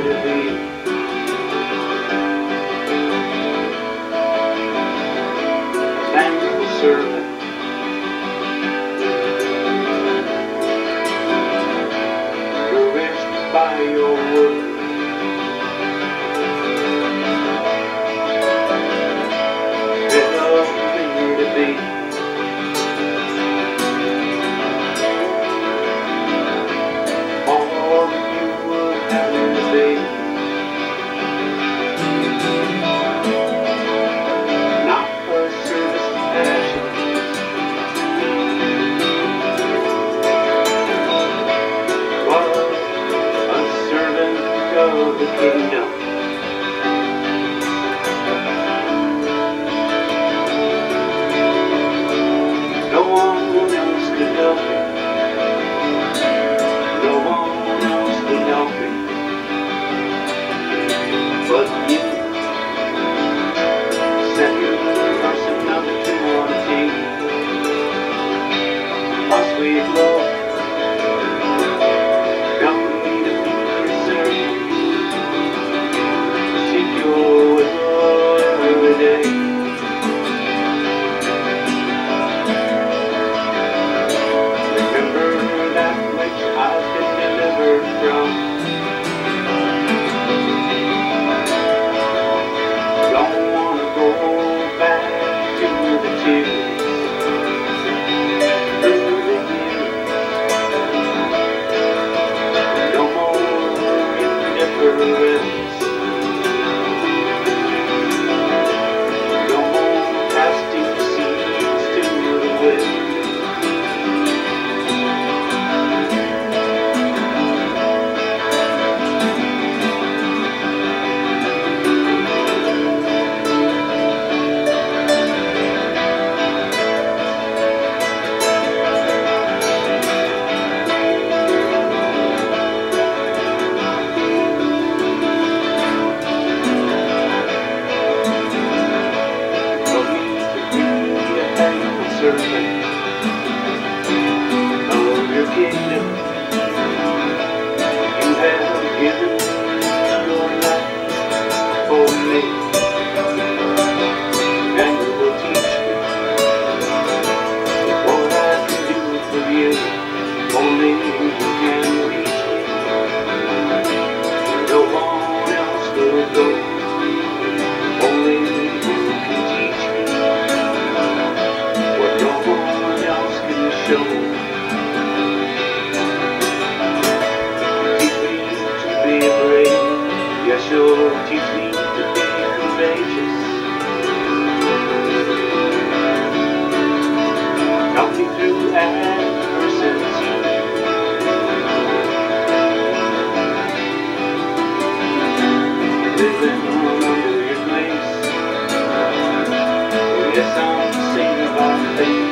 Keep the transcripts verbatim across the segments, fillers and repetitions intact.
to be. Thankful servant. Nourished by your word. Help me to be. All that you would have me to be. Not a service of passion, but a servant of the kingdom. No one else could help me. No one else would help me but you. Second person number two on the team. My sweet Lord, help me to be your servant. Seek your will every day. Remember that which I've been delivered from. Don't want to go back to the tears through the years. No more indifference. No more casting seeds to the wind. Servant of your kingdom, you have given your life for me, and you will teach me what I can do for you. Only you can reach me. No one else will go. Only you can teach me. Show. Teach me to be brave. Yes, you'll teach me to be courageous. Help me through adversity. Living under your grace. Yes, I'm singing about faith.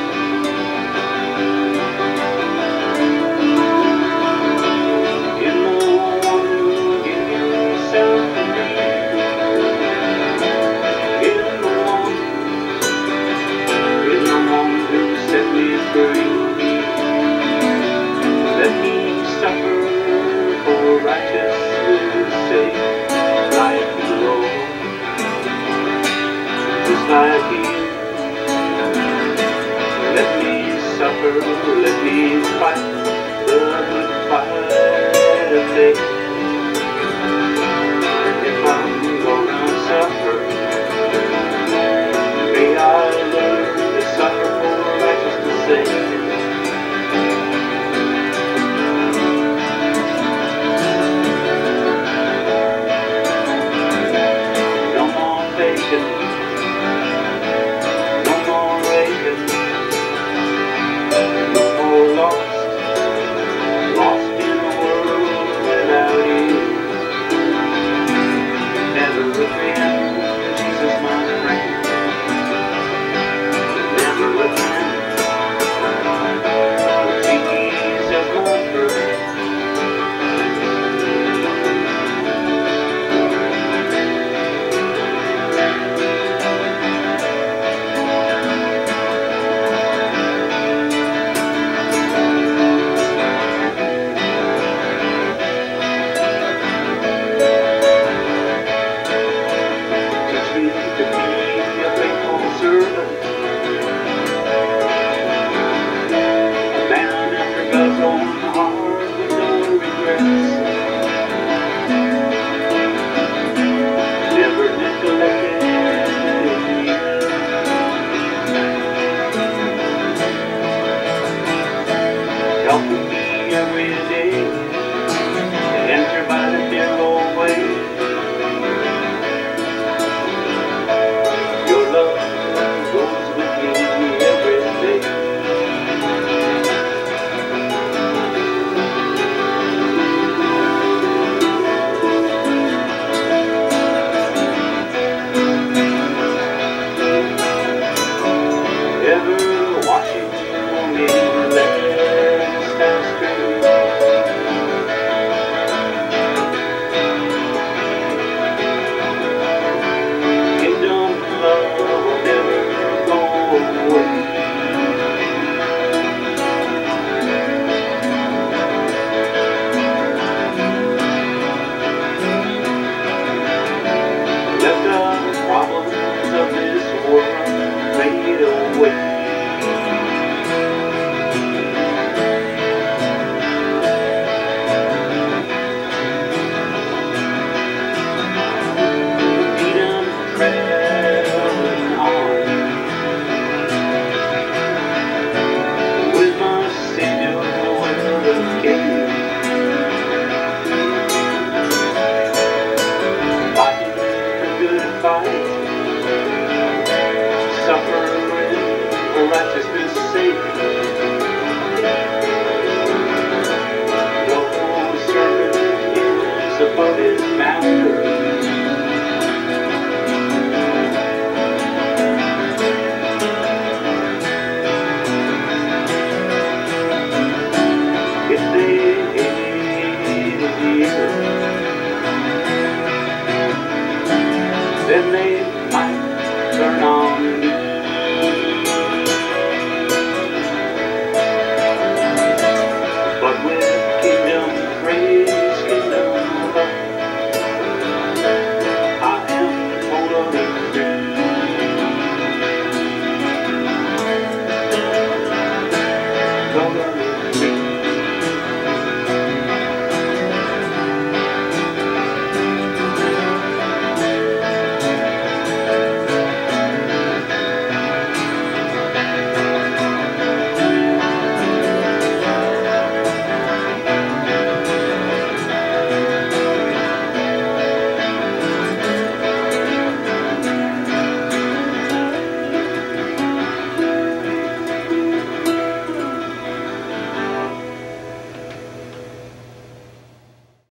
you.